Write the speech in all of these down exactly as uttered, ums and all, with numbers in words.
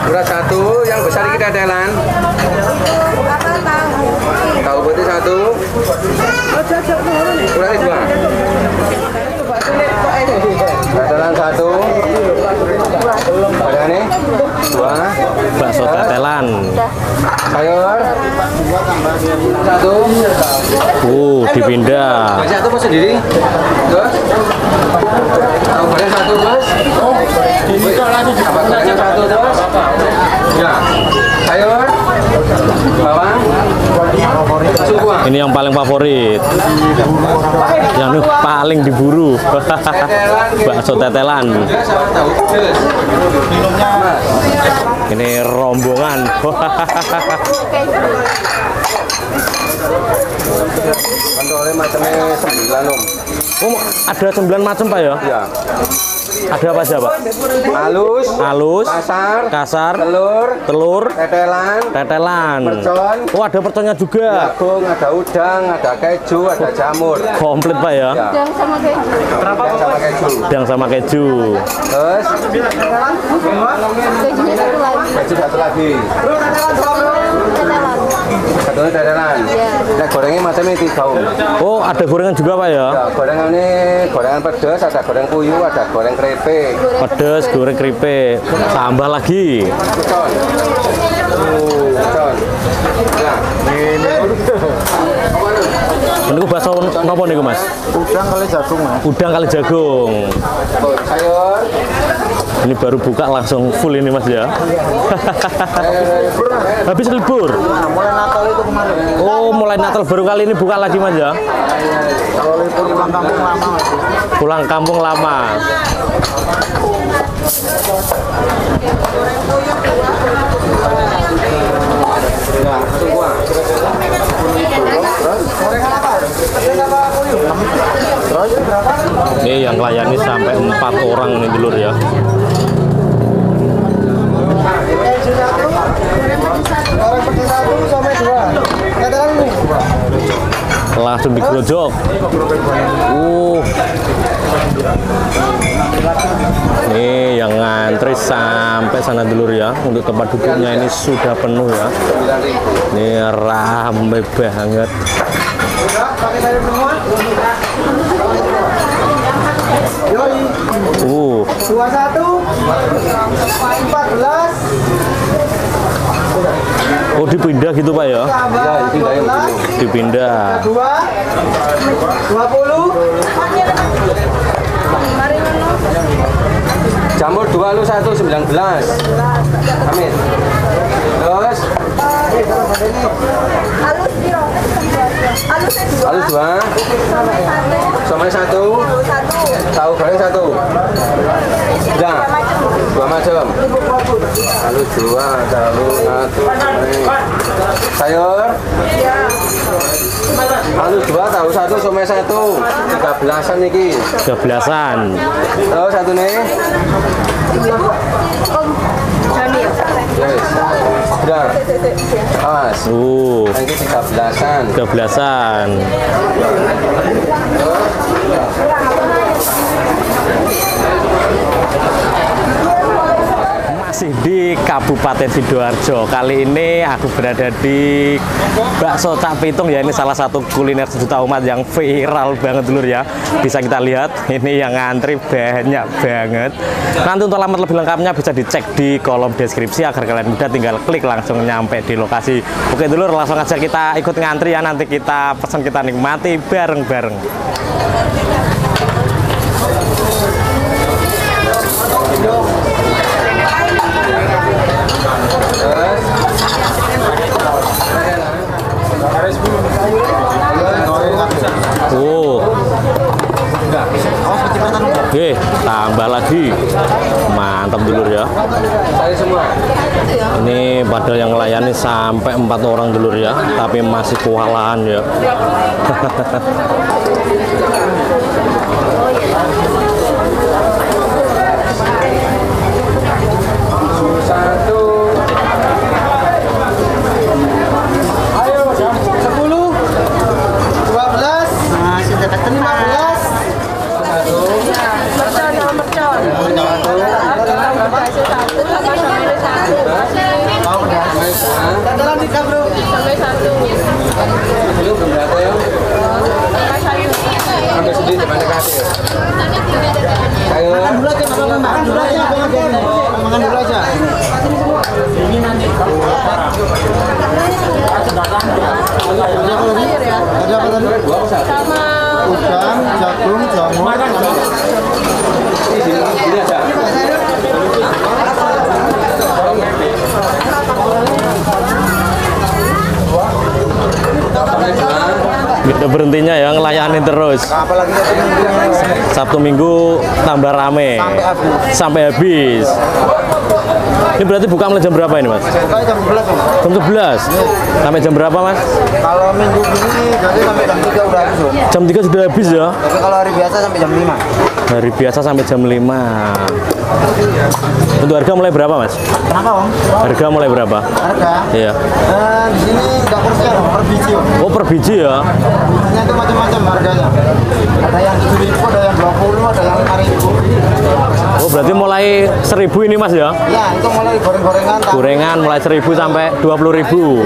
Beras satu, yang besar ini tetelan. Tahu putih satu. Beras dua. Tetelan satu. Ada nih dua. Bakso tetelan. Sayur satu. Uh, dipindah. Satu bos sendiri. Terus tahu goreng satu bos. Apa gorengnya satu bos? Ya. Sayur bawang. Suku. Ini yang paling favorit. Yang nih paling diburu. Bakso tetelan. Ini rombongan. Kontrolnya macamnya sembilan om. Oh, ada sembilan macam Pak ya? Iya. Ada apa aja Pak? Halus, Halus, kasar, kasar, telur, telur, tetelan, tetelan. mercon. Oh, ada perconnya juga. Jagung, ada udang, ada keju, ada jamur. Komplit Pak ya? Ya. Udang sama keju. Udang sama keju. Udang sama keju. Terus Kejunya satu lagi. keju satu lagi. Tetelan. Satunya tetelan. Iya. Nah, gorengnya macamnya tiga om. Oh, ada gorengan juga Pak ya? Ya, gorengan ini gorengan pedas, ada goreng puyuh, ada goreng keripik. Pedes, goreng keripik, tambah lagi. Mercon. Oh, mercon. Nah, ini. Ini bakso nopo nih Mas? Udang kali jagung mas. Udang kali jagung. Sayur. Ini baru buka langsung full ini Mas ya. Habis libur. Mulai Natal itu kemarin. Oh, mulai Natal baru kali ini buka lagi Mas ya. Kalau libur pulang kampung lama. Pulang kampung lama. Ya, satu buah. Ini yang layani sampai empat orang nih dulur ya. Langsung digerojok. Uh. Nih yang ngantri sampai sana dulur ya. Untuk tempat duduknya ini sudah penuh ya. Ini ramai banget. Uh. Dua satu. Empat belas. Oh, dipindah gitu Pak ya? Dipindah. Dua. Dua puluh. Jamur dua lu satu sembilan belas. Amin. Terus. Halus biro. Halus dua. Halus dua. Somai satu. Tahu goreng satu. Ya. Dua macam. Halus dua, tahu satu. Sayur. Halus dua, tahu satu, somai satu. Tiga belasan niki. Tiga belasan. Terus satu nih. Yes. Sudah. Pas. Uh. Nanti tiga belasan. Tiga belasan. Masih di Kabupaten Sidoarjo. Kali ini aku berada di Bakso Cak Pitung ya. Ini salah satu kuliner sejuta umat yang viral banget dulur ya. Bisa kita lihat ini yang ngantri banyak banget. Nanti untuk alamat lebih lengkapnya bisa dicek di kolom deskripsi agar kalian mudah tinggal klik langsung nyampe di lokasi. Oke dulur, langsung aja kita ikut ngantri ya. Nanti kita pesan, kita nikmati bareng-bareng. Oh. Oke, tambah lagi. Mantap dulur ya. Ini padahal yang melayani sampai empat orang dulur ya, tapi masih kewalahan ya. sama udang, jagung, jamur, Ini aja. Gitu berhentinya ya ngelayani terus. apalagi satu minggu Sabtu Minggu tambah rame sampai habis. sampai habis. Ini berarti buka mulai jam berapa ini Mas? Pokoknya jam sebelas Om. Jam sebelas sampai jam berapa Mas? Kalau minggu gini jadi sampai jam tiga udah habis Om. Jam tiga sudah habis ya. Tapi kalau hari biasa sampai jam lima. Hari biasa sampai jam lima. Untuk harga mulai berapa Mas? Kenapa Om? Harga mulai berapa? Harga? Iya. Eh, di sini nggak kursian Om, per biji Om. Oh per biji ya. Bijinya itu macam-macam harganya. Ada yang tujuh ribu, ada yang dua puluh, ada yang lima ribu. Oh berarti mulai seribu ini Mas ya? Ya, itu mulai goreng-gorengan. tahu. Gorengan mulai seribu sampai dua puluh ribu.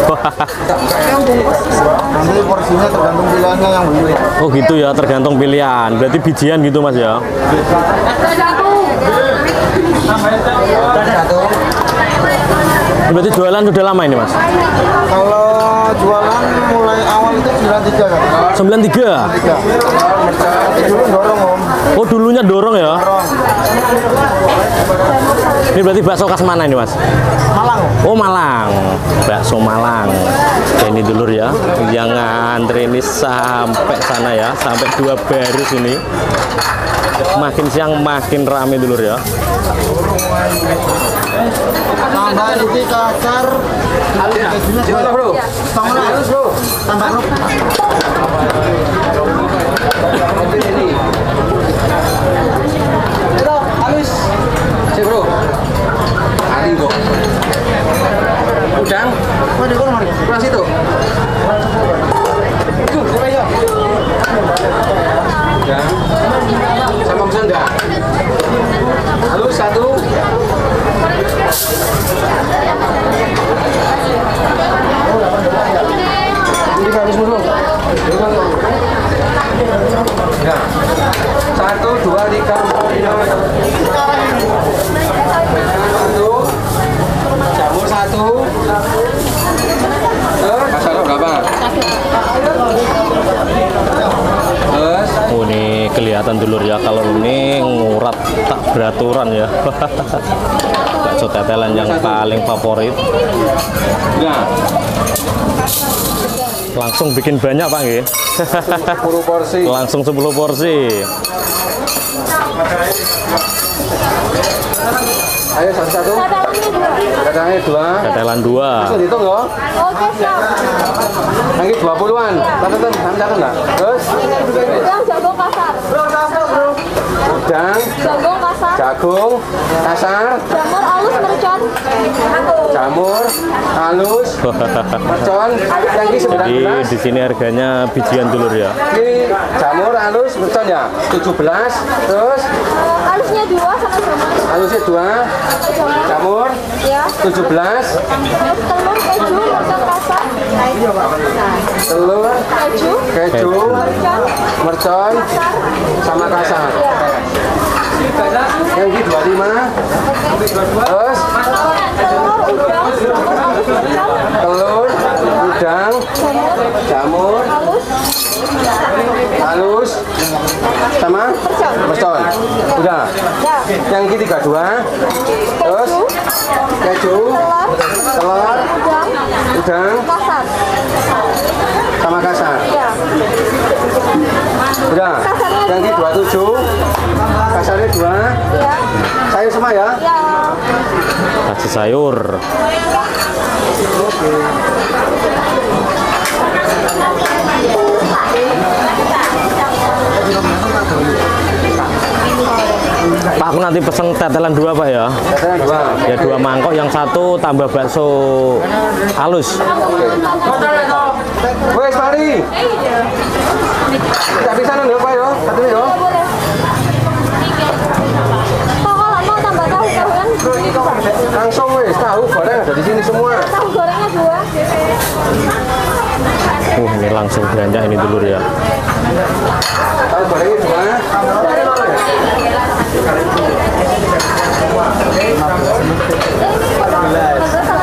Nanti porsinya tergantung pilihannya yang beli. Oh gitu ya, tergantung pilihan. Berarti bijian gitu Mas ya? Satu. Berarti jualan sudah lama ini Mas? Kalau jualan mulai awal itu sembilan tiga kan? sembilan tiga. tiga. Dulu dorong Om. Oh dulunya dorong ya? Dorong. Ini berarti bakso khas mana ini Mas? Malang Om. Oh Malang, bakso Malang. Ya, ini dulur ya, yang ngantri ini sampai sana ya, sampai dua baris ini. Makin siang makin rame dulur ya. Tambah ini kasar. Gimana bro? Tambah halus bro. Tambah halus. Bro, halus. Si bro. Ali kok. Udang. Oh, di mana? Sebelah situ. Itu, coba ya. Udang. Sama pesan enggak? Halus satu. Ini halus dulu. Ya. Satu, dua, tiga, empat, lima. Satu. Jamur satu. Terus. Masalah berapa? Terus. Oh ini kelihatan dulur ya, kalau ini ngurat tak beraturan ya. Bakso tetelan yang paling favorit. Ya. Langsung bikin banyak Pak nggih. sepuluh porsi. Langsung sepuluh porsi. Ayo satu-satu. Kadangnya dua. Tetelan dua. Bisa dihitung loh. Oke, siap. Nanti dua puluhan. Catatan, catatan enggak? Terus. Udang jagung kasar. Udang. Jagung kasar. Jagung. Kasar. Jamur halus mercon. Jamur. Halus. Mercon. Yang ini sembilan Jadi belas. di sini harganya bijian dulur ya. Ini jamur halus mercon ya. tujuh belas. Terus. Eh, halusnya dua sama jamur. Halusnya dua. Jamur. Jamur. Ya. tujuh belas. Terus telur keju mercon kasar. Telur. Keju. Keju. Mercon. Mercon. Sama kasar. Ya. Yang ini dua puluh lima. Terus. Telur udang. Mercon. Telur. Udang. Jamur. Jamur. Halus. Halus. Sama. Mercon. Udah. Ya. Yang ini tiga puluh dua. Terus. Keju. Telur. Telur. Udang. Udang. Kasar. Sama kasar. Ya. Udah. Yang ini dua puluh tujuh. Kasarnya dua. Ya. Sayur semua ya. Ya. Kasih sayur. Pak, aku nanti pesen tetelan dua Pak ya. Tetelan dua. Ya dua mangkok, yang satu tambah bakso halus. Wes mari. Tidak bisa nang Pak yo. Satu yo. Boleh. Kok kalau mau tambah tahu gorengan? Langsung wes tahu goreng ada di sini semua. Tahu gorengnya dua. Uh, ini langsung belanja ini dulu ya. Tahu gorengnya dua.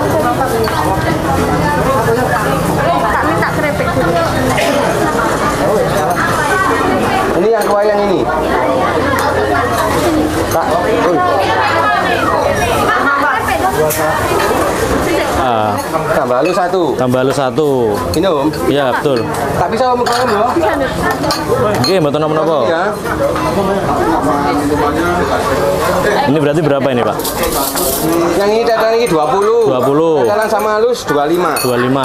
Tak minta keripik dulu. Ah, Tambah halus satu. tambah halus satu. Ini om. Iya betul. Tak bisa om kamu loh. Oke, betul apa-apa. Ya. Ini berarti berapa ini Pak? Yang ini tetelan ini dua puluh. dua puluh. Tetelan sama halus dua puluh lima. dua puluh lima.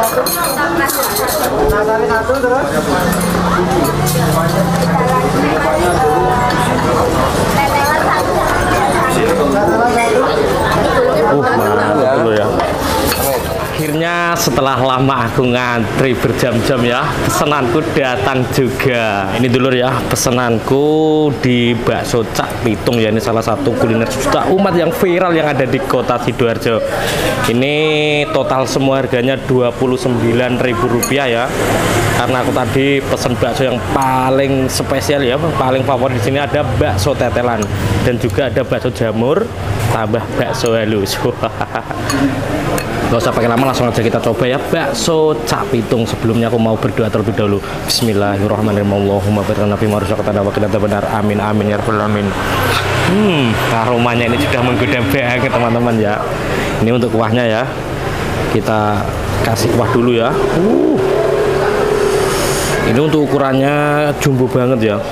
Uh, mantap dulu ya. Akhirnya setelah lama aku ngantri berjam-jam ya, pesenanku datang juga. Ini dulur ya, pesenanku di bakso Cak Pitung ya. Ini salah satu kuliner sejuta umat yang viral yang ada di kota Sidoarjo. Ini total semua harganya dua puluh sembilan ribu rupiah ya. Karena aku tadi pesen bakso yang paling spesial ya, paling favorit di sini ada bakso tetelan dan juga ada bakso jamur tambah bakso halus. Gak usah pakai lama, langsung aja kita coba ya bakso Cak Pitung. Sebelumnya aku mau berdoa terlebih dahulu. Bismillahirrahmanirrahim. Allahumma barik lana fi ma razaqtana wa qina adzabannar. Amin amin ya rabbal alamin. Hmm, aromanya ini sudah menggoda banget teman-teman ya. Ini untuk kuahnya ya. Kita kasih kuah dulu ya. Uh. Ini untuk ukurannya jumbo banget ya.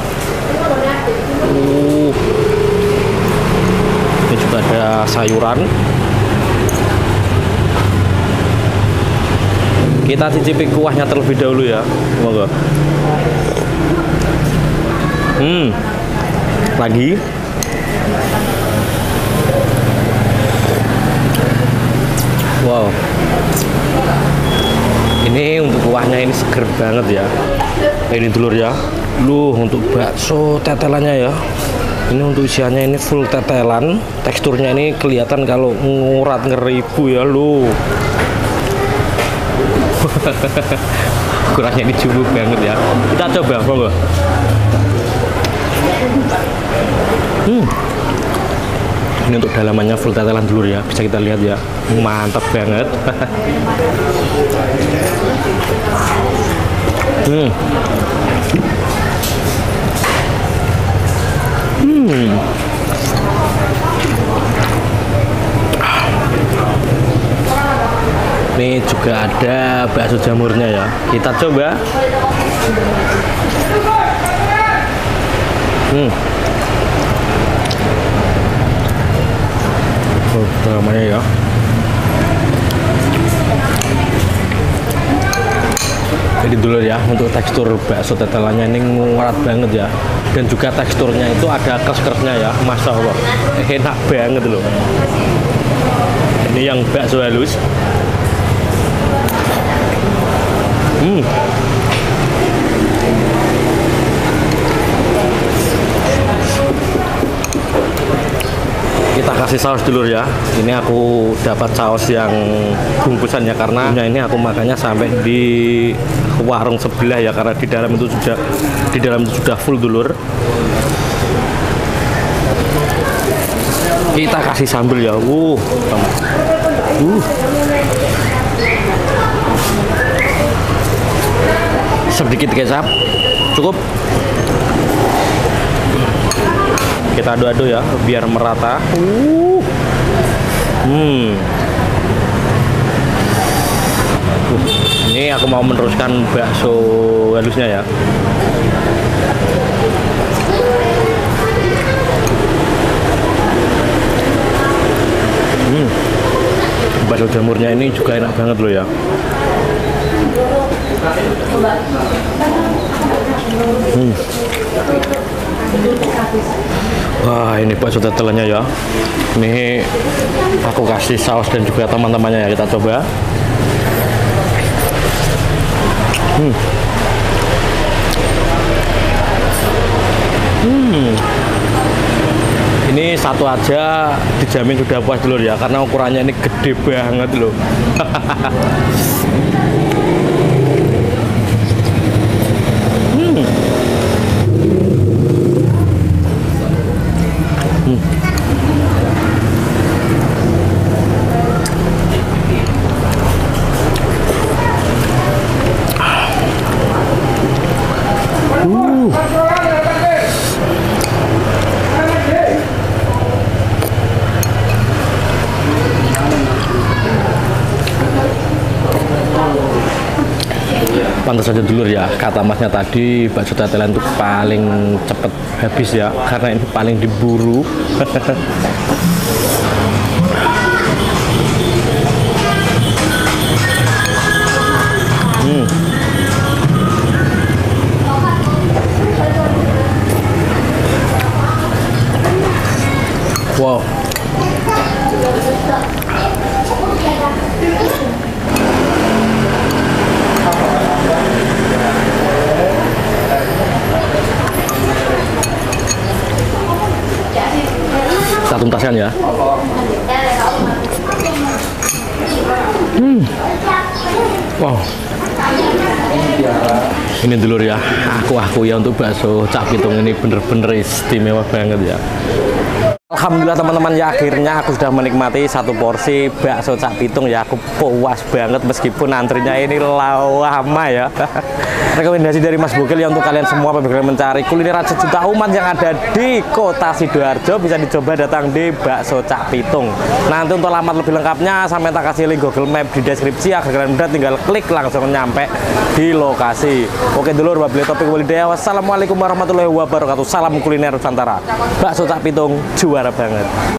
Uh. Ini juga ada sayuran. Kita cicipi kuahnya terlebih dahulu ya. Semoga. Hmm. Lagi. Wow. Ini untuk kuahnya ini seger banget ya. Ini dulur ya. Lu untuk bakso tetelannya ya. Ini untuk isiannya ini full tetelan. Teksturnya ini kelihatan kalau ngurat ngeribu ya lu. Kurangnya ini jumbo banget ya. Kita coba, monggo. Hmm. Ini untuk dalamannya full tetelan dulu ya. Bisa kita lihat ya. Mantap banget. hmm. Hmm. Ini juga ada bakso jamurnya ya. Kita coba. Hmm. Oh, namanya ya. Jadi dulu ya, untuk tekstur bakso tetelannya ini ngurat banget ya. Dan juga teksturnya itu ada keras-kerasnya ya. Masya Allah, enak banget loh. Ini yang bakso halus. Hmm. Kita kasih saus dulu ya. Ini aku dapat saus yang bungkusannya karena ini aku makannya sampai di warung sebelah ya, karena di dalam itu sudah di dalam itu sudah full dulur. Kita kasih sambal ya. Uh. Uh. Sedikit kecap cukup. Kita adu-adu ya biar merata. uh. hmm. uh. Ini aku mau meneruskan bakso halusnya ya. hmm. Bakso jamurnya ini juga enak banget loh ya. Hmm. Wah, ini bakso tetelannya ya. Ini aku kasih saus dan juga teman-temannya ya. Kita coba. Hmm. Hmm. Ini satu aja dijamin sudah puas dulu ya, karena ukurannya ini gede banget loh. hmm. Hmm. Uh. Pantas saja dulur ya, kata masnya tadi bakso tetelan itu paling cepet habis ya, karena ini paling diburu. hmm. Wow. Kita tuntaskan ya. Hmm. Wow. Ini dulur ya, aku aku ya untuk bakso Cak Pitung ini bener-bener istimewa banget ya. Alhamdulillah teman-teman ya, akhirnya aku sudah menikmati satu porsi bakso Cak Pitung ya. Aku puas banget meskipun antrinya ini lama ya. Rekomendasi dari Mas Bokil ya untuk kalian semua apabila mencari kuliner sejuta umat yang ada di kota Sidoarjo, bisa dicoba datang di bakso Cak Pitung. Nanti untuk alamat lebih lengkapnya sampai tak kasih link Google Map di deskripsi, agar kalian mudah tinggal klik langsung nyampe di lokasi. Oke dulur, wabillahi taufiq wal hidayah. Wassalamualaikum warahmatullahi wabarakatuh. Salam kuliner Nusantara. Bakso Cak Pitung juara banget.